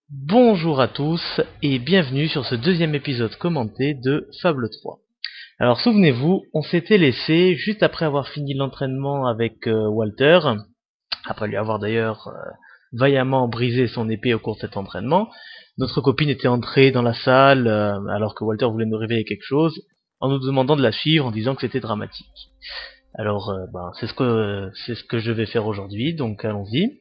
Bonjour à tous et bienvenue sur ce deuxième épisode commenté de Fable 3. Alors souvenez-vous, on s'était laissé juste après avoir fini l'entraînement avec Walter, après lui avoir d'ailleurs vaillamment brisé son épée au cours de cet entraînement. Notre copine était entrée dans la salle alors que Walter voulait nous révéler quelque chose, en nous demandant de la suivre en disant que c'était dramatique. Alors c'est ce que je vais faire aujourd'hui, donc allons-y.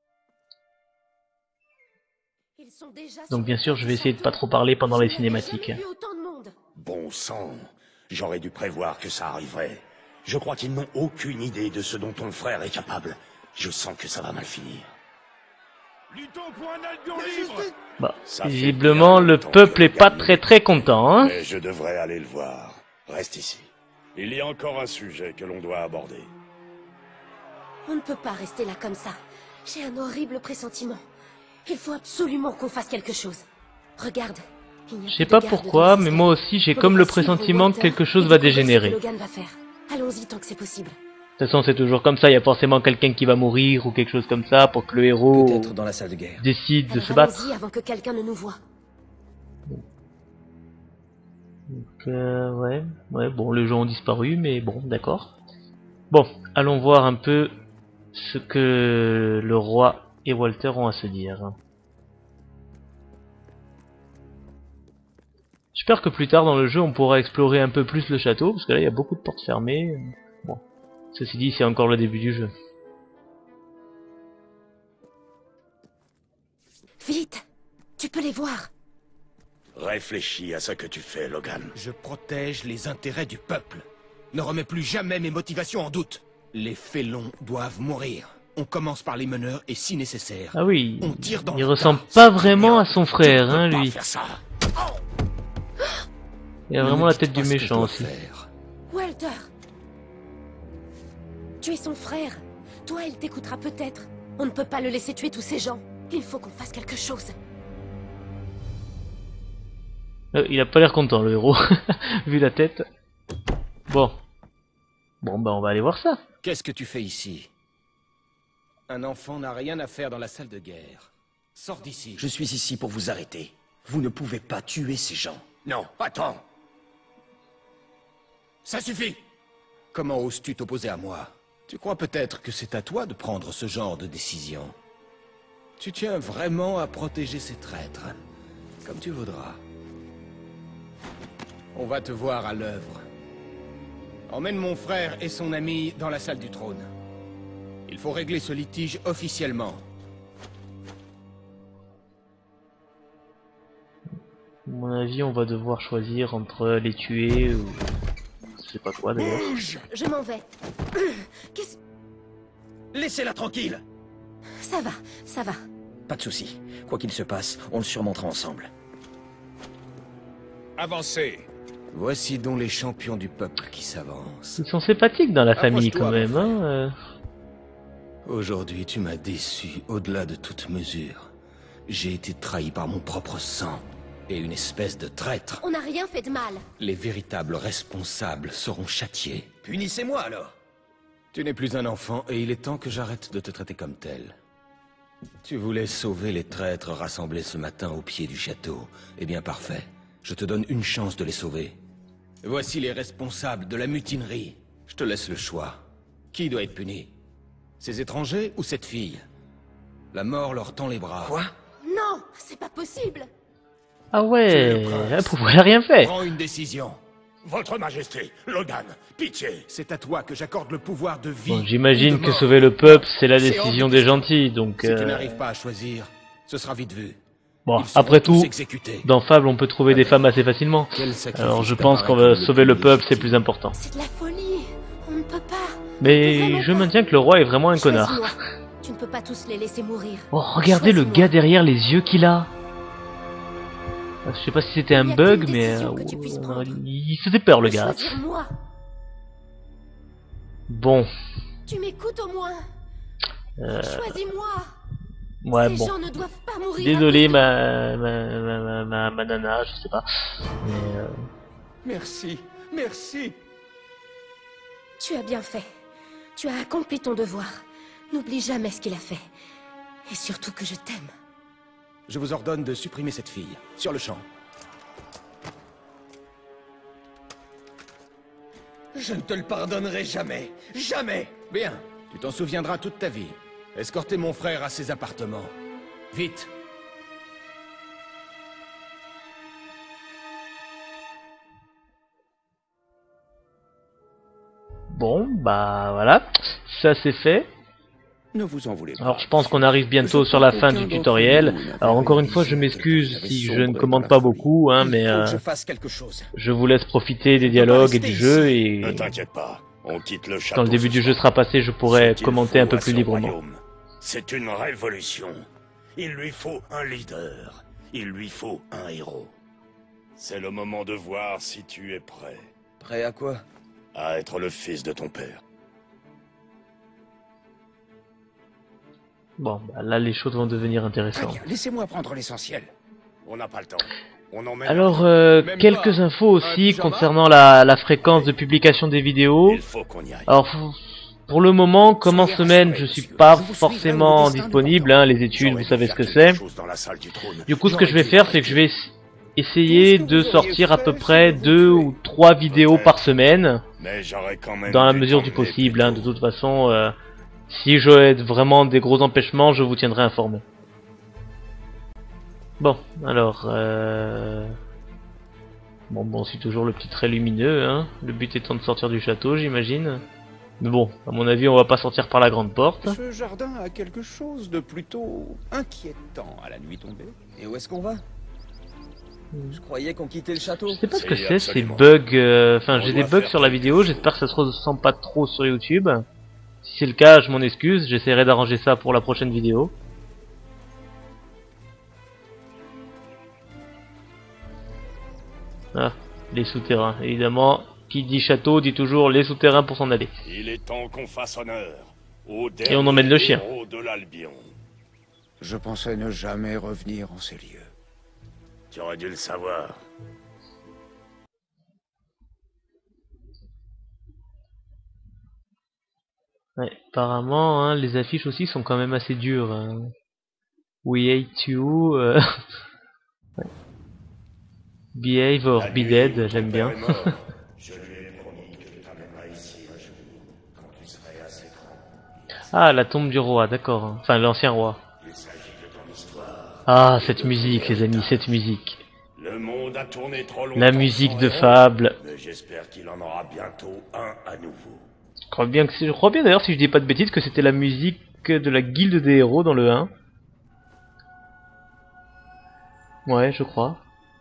Ils sont déjà Donc sur le bien sûr toit je du vais essayer de pas château. trop parler pendant Je les n'avais cinématiques. jamais vu autant de monde. Bon sang, j'aurais dû prévoir que ça arriverait. Je crois qu'ils n'ont aucune idée de ce dont ton frère est capable. Je sens que ça va mal finir. Luttons pour un Albion libre. Bah, Ça fait visiblement, bien le longtemps peuple que est pas Logan très content, hein. Mais je devrais aller le voir. Reste ici. Il y a encore un sujet que l'on doit aborder. On ne peut pas rester là comme ça. J'ai un horrible pressentiment. Il faut absolument qu'on fasse quelque chose. Regarde. Il n'y a Je sais plus de pas garde pourquoi, dans les mais escaliers. moi aussi j'ai On comme le devrait suivre pressentiment que Walter quelque chose et va découvrir ce que dégénérer. Logan va faire. Allons-y tant que c'est possible. De toute façon, c'est toujours comme ça, il y a forcément quelqu'un qui va mourir ou quelque chose comme ça pour que le héros Peut-être dans la salle de guerre. décide de Alors se battre. allons-y avant que quelqu'un ne nous voie. Donc, ouais, bon, les gens ont disparu, mais bon, d'accord. Bon, allons voir un peu ce que le roi et Walter ont à se dire. J'espère que plus tard dans le jeu, on pourra explorer un peu plus le château, parce que là, il y a beaucoup de portes fermées. Bon, ceci dit, c'est encore le début du jeu. Vite. Tu peux les voir. Réfléchis à ce que tu fais, Logan. Je protège les intérêts du peuple. Ne remets plus jamais mes motivations en doute. Les félons doivent mourir. On commence par les meneurs et si nécessaire, Ah oui, on tire dans il le ressemble tas. pas vraiment à son Tu frère, ne hein, peux pas lui. faire ça. Il a Ne vraiment me la dites tête pas du ce que je méchant dois aussi. faire. Walter. Tu es son frère. Toi, il t'écoutera peut-être. On ne peut pas le laisser tuer tous ces gens. Il faut qu'on fasse quelque chose. Il a pas l'air content, le héros, vu la tête. Bon. Bon, on va aller voir ça. Qu'est-ce que tu fais ici? Un enfant n'a rien à faire dans la salle de guerre. Sors d'ici. Je suis ici pour vous arrêter. Vous ne pouvez pas tuer ces gens. Non, attends. Ça suffit! Comment oses-tu t'opposer à moi? Tu crois peut-être que c'est à toi de prendre ce genre de décision. Tu tiens vraiment à protéger ces traîtres. Comme tu voudras. On va te voir à l'œuvre. Emmène mon frère et son ami dans la salle du trône. Il faut régler ce litige officiellement. À mon avis, on va devoir choisir entre les tuer ou... Je sais pas quoi, d'ailleurs. Je m'en vais. Qu'est-ce... Laissez-la tranquille. Ça va, ça va. Pas de souci. Quoi qu'il se passe, on le surmontera ensemble. Avancez. Voici donc les champions du peuple qui s'avancent. Ils sont sympathiques dans la famille, Approche-toi, quand même, mon hein. Aujourd'hui, tu m'as déçu au-delà de toute mesure. J'ai été trahi par mon propre sang et une espèce de traître. On n'a rien fait de mal. Les véritables responsables seront châtiés. Punissez-moi alors. Tu n'es plus un enfant et il est temps que j'arrête de te traiter comme tel. Tu voulais sauver les traîtres rassemblés ce matin au pied du château. Eh bien parfait. Je te donne une chance de les sauver. Voici les responsables de la mutinerie. Je te laisse le choix. Qui doit être puni? Ces étrangers ou cette fille? La mort leur tend les bras. Quoi? Non, c'est pas possible. Ah Tu es ouais, le prince. elle pouvait rien fait. Prends une décision. Votre Majesté, Logan, pitié. C'est à toi que j'accorde le pouvoir de vie. Bon, j'imagine ou de que mort. sauver le peuple, c'est la C'est hors décision de des question. gentils, donc... Si tu n'arrives pas à choisir, ce sera vite vu. Bon, Ils seront après tous tout, exécutés. dans Fable, on peut trouver des femmes assez facilement. Quel sacrifice Alors je t'apparaît pense qu'on comme va le sauver le plus peuple, c'est légitime? plus important. C'est de la folie. On ne peut pas. Mais Vraiment je pas. maintiens que le roi est vraiment un connard. Choisis-moi. Tu ne peux pas tous les laisser mourir. Oh, regardez le Choisis-moi. gars derrière les yeux qu'il a. Je sais pas si c'était un Il y a bug, qu'une mais décision que tu puisses prendre. il faisait peur le gars. Choisir moi. Bon, Tu m'écoutes au moins. Choisis-moi. ouais, Ces bon. gens ne doivent pas mourir. Désolé, à cause ma nana, je sais pas. Mais, Merci, merci. Tu as bien fait. Tu as accompli ton devoir. N'oublie jamais ce qu'il a fait. Et surtout que je t'aime. Je vous ordonne de supprimer cette fille, sur le champ. Je ne te le pardonnerai jamais. Jamais. Bien, tu t'en souviendras toute ta vie. Escortez mon frère à ses appartements. Vite. Bon, bah voilà, ça c'est fait. Ne vous en voulez pas. Alors je pense qu'on arrive bientôt sur la fin du tutoriel. Alors encore une fois, je m'excuse si je ne commande pas beaucoup, hein, mais Je fasse quelque chose. je vous laisse profiter des dialogues et du jeu, et Ne t'inquiète pas, on quitte le château. quand le début du jeu sera passé, je pourrai commenter un peu plus librement. C'est une révolution. Il lui faut un leader. Il lui faut un héros. C'est le moment de voir si tu es prêt Prêt à quoi? à être le fils de ton père. Bon, bah là les choses vont devenir Très intéressantes. bien, laissez-moi prendre l'essentiel. On n'a pas le temps. On emmène. Alors, Même quelques pas infos aussi pyjama concernant la fréquence de publication des vidéos. Il faut qu'on y aille. Alors, pour le moment, comme en semaine, je suis pas forcément disponible, hein, les études, vous savez ce que c'est. Du coup, ce que je vais faire, c'est que je vais essayer de sortir à peu près 2 ou 3 vidéos par semaine, Mais j'aurais quand même dans la dû mesure du t'emmener possible, plus hein. De tôt. toute façon, si j'ai vraiment des gros empêchements, je vous tiendrai informé. Bon, alors, bon, c'est toujours le petit trait lumineux, hein. Le but étant de sortir du château, j'imagine. Mais bon, à mon avis, on va pas sortir par la grande porte. Ce jardin a quelque chose de plutôt inquiétant à la nuit tombée. Et où est-ce qu'on va? Je croyais qu'on quittait le château. Je sais pas ce que C'est c'est, ces absolument. bugs. Enfin, On j'ai des doit bugs faire sur la quelque vidéo, chose. j'espère que ça se ressent pas trop sur YouTube. Si c'est le cas, je m'en excuse, j'essaierai d'arranger ça pour la prochaine vidéo. Ah, les souterrains, évidemment. Qui dit château dit toujours les souterrains pour s'en aller. Il est temps qu'on fasse honneur au Et on emmène le chien. héros de l'Albion. Je pensais ne jamais revenir en ces lieux. Tu aurais dû le savoir. Ouais, apparemment, hein, les affiches aussi sont quand même assez dures. Hein. We hate you. Ouais. Behave or La be nuit dead, où ton j'aime père bien. est mort, je lui ai promis que je t'amènerai ici un jour, quand tu serais assez grand. Ah, la tombe du roi, d'accord. Enfin, l'ancien roi. Il s'agit de ton histoire. Ah, cette musique, les amis, cette musique. Le monde a tourné trop longtemps La musique sans de héros, fable. mais j'espère qu'il en aura bientôt un à nouveau. Je crois bien d'ailleurs, si je dis pas de bêtises, que c'était la musique de la guilde des héros dans le 1. Ouais, je crois.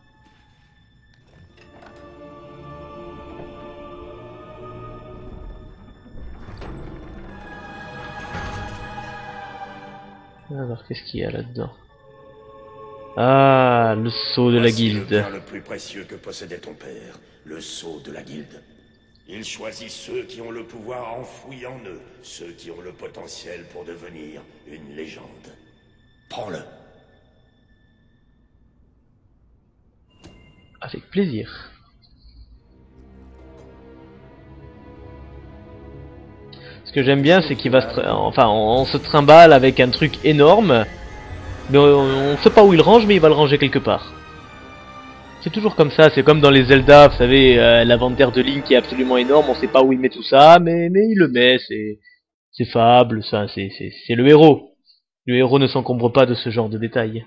Alors, qu'est-ce qu'il y a là-dedans? Ah, le sceau de la Voici le guilde. bien le plus précieux que possédait ton père, le sceau de la guilde. Il choisit ceux qui ont le pouvoir enfoui en eux, ceux qui ont le potentiel pour devenir une légende. Prends-le. Avec plaisir. Ce que j'aime bien, c'est qu'il va enfin, on se trimballe avec un truc énorme, mais on sait pas où il range, mais il va le ranger quelque part. C'est toujours comme ça, c'est comme dans les Zelda, vous savez, l'inventaire de Link qui est absolument énorme, on sait pas où il met tout ça, mais il le met, c'est fable, ça, c'est le héros. Le héros ne s'encombre pas de ce genre de détails.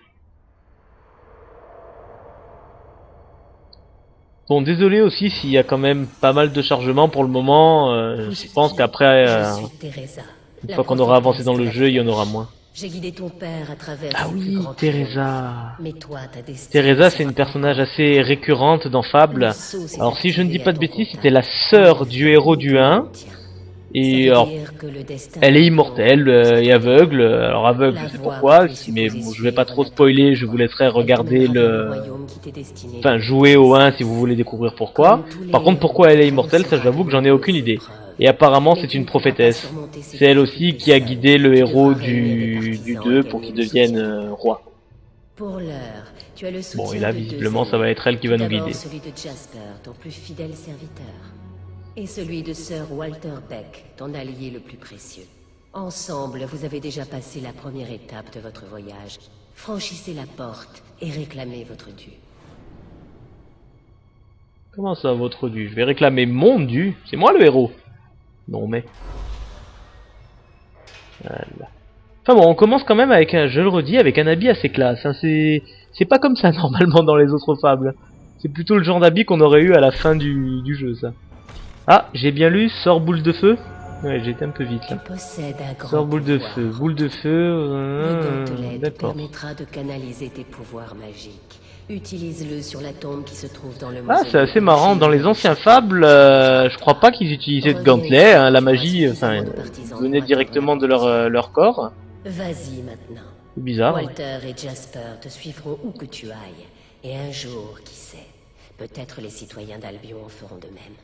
Bon, désolé aussi s'il y a quand même pas mal de chargements pour le moment, je pense qu'après, Je suis Teresa, une la fois qu'on aura avancé prophétesse dans de le la jeu, il y en Vierge. aura moins. J'ai guidé ton père à travers Ah ses plus oui, grands Teresa. triomphes. Mais toi, ta destinée Teresa, c'est sera une personnage assez récurrente dans Fable. Le sceau s'est Alors si je ne dis activé pas à de ton bêtises, contact. c'était la sœur du héros du 1. Et Ça veut alors, dire que le destin elle est est immortelle et aveugle. Alors aveugle, je sais pourquoi, mais bon, je vais pas trop spoiler, je vous laisserai regarder Enfin, jouer au 1 si vous voulez découvrir pourquoi. Par contre, pourquoi elle est immortelle, ça j'avoue que j'en ai aucune idée. Et apparemment, c'est une prophétesse. C'est elle aussi qui a guidé le héros du 2 pour qu'il devienne roi. Pour l'heure, tu as le soutien Bon, et là, de deux visiblement, ça va amis. être elle qui va Tout nous d'abord guider. celui de Jasper, ton plus fidèle serviteur. Et celui de Sir Walter Beck, ton allié le plus précieux. Ensemble, vous avez déjà passé la première étape de votre voyage. Franchissez la porte et réclamez votre dû. Comment ça, votre dû? Je vais réclamer mon dû. C'est moi le héros. Non mais... Voilà. Enfin bon, on commence quand même avec, je le redis, avec un habit assez classe. Hein. C'est pas comme ça normalement dans les autres fables. C'est plutôt le genre d'habit qu'on aurait eu à la fin du jeu, ça. Ah, j'ai bien lu, sort boule de feu. Ouais, j'étais un peu vite là. Tu possèdes un grand Sort boule de pouvoir. feu, boule de Le feu. gantelet te D'accord. permettra de canaliser tes pouvoirs magiques. Utilise-le sur la tombe qui se trouve dans le Ah, mausolée c'est assez de marrant. Shinobu Dans les anciens Château. fables, je crois pas qu'ils utilisaient de gantelet. Hein. La magie, enfin, venait directement de leur corps. Vas-y maintenant. C'est bizarre. Walter et Jasper te suivront où que tu ailles. Et un jour, qui sait, peut-être les citoyens d'Albion en feront de même.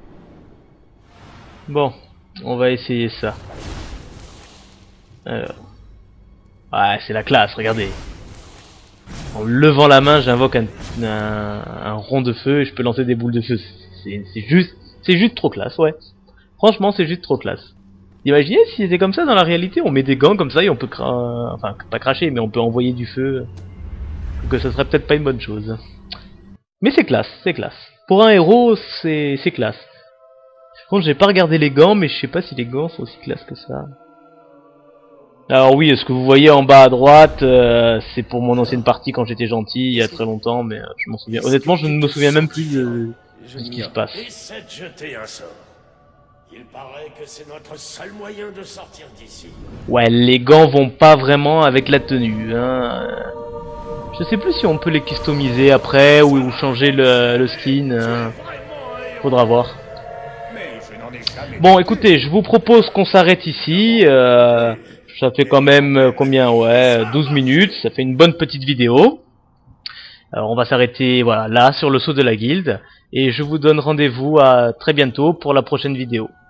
Bon, on va essayer ça. Alors. Ouais, c'est la classe, regardez. En levant la main, j'invoque un rond de feu et je peux lancer des boules de feu. C'est juste trop classe, ouais. Franchement, c'est juste trop classe. Imaginez si c'était comme ça dans la réalité, on met des gants comme ça et on peut enfin, pas cracher, mais on peut envoyer du feu. Que ça serait peut-être pas une bonne chose. Mais c'est classe, c'est classe. Pour un héros, c'est classe. Par contre, j'ai pas regardé les gants, mais je sais pas si les gants sont aussi classe que ça. Alors oui, ce que vous voyez en bas à droite, c'est pour mon ancienne partie quand j'étais gentil, il y a très longtemps, mais je m'en souviens. Honnêtement, je ne me souviens même plus de ce qui se passe. Essaie de jeter un sort. Il paraît que c'est notre seul moyen de sortir d'ici. Ouais, les gants vont pas vraiment avec la tenue, hein. Je sais plus si on peut les customiser après ou changer le skin. Hein. Faudra voir. Bon, écoutez, je vous propose qu'on s'arrête ici. Ça fait quand même combien? Ouais, 12 minutes. Ça fait une bonne petite vidéo. Alors, on va s'arrêter voilà là sur le saut de la guilde. Et je vous donne rendez-vous à très bientôt pour la prochaine vidéo.